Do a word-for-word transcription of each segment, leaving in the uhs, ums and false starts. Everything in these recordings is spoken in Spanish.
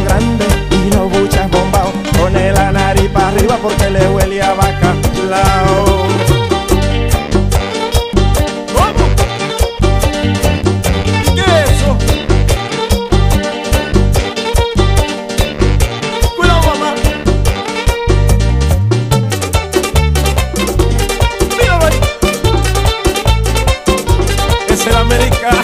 grande y los buches bombados. Pone la nariz para arriba porque le huele a bacalao. El americano.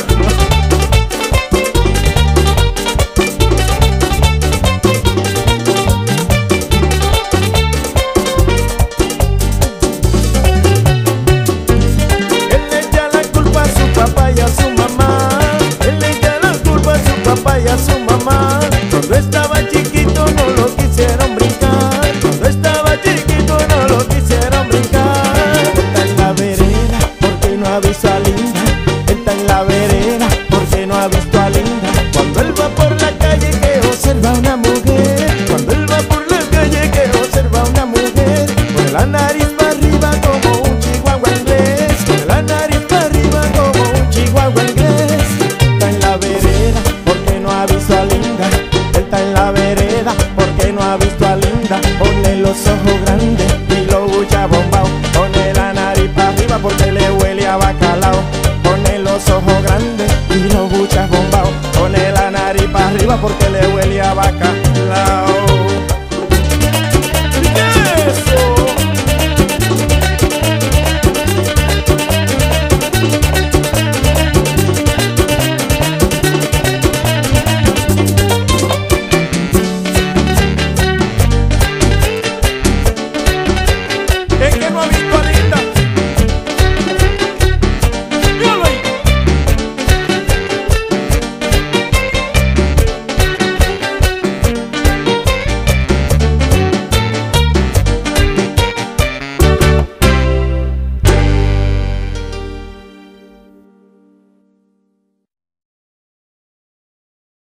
Él le echa la culpa a su papá y a su mamá. Él le echa la culpa a su papá y a su mamá. Cuando estaba chiquito no lo quisieron brincar. Cuando estaba chiquito no lo quisieron brincar. Está en la vereda porque no ha visto a Linda. Está en la vereda porque no ha visto a Linda. Cuando él va por la calle que observa una mujer.